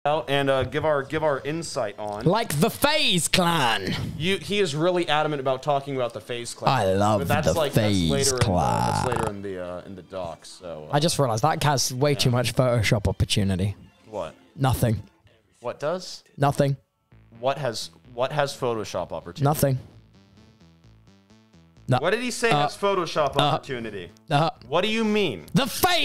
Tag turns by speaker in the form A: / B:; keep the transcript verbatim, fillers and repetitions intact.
A: out and uh, give our give our insight on.
B: Like the FaZe Clan.
A: You, he is really adamant about talking about the FaZe Clan.
B: I love
A: but that's
B: the
A: like,
B: FaZe
A: that's later
B: Clan.
A: In the, that's later in the uh, in the docs. So uh,
B: I just realized that has way yeah. too much Photoshop opportunity.
A: What?
B: Nothing.
A: What does?
B: Nothing.
A: What has what has Photoshop opportunity?
B: Nothing. No.
A: What did he say uh, has Photoshop uh, opportunity?
B: Uh,
A: what do you mean?
B: The FaZe.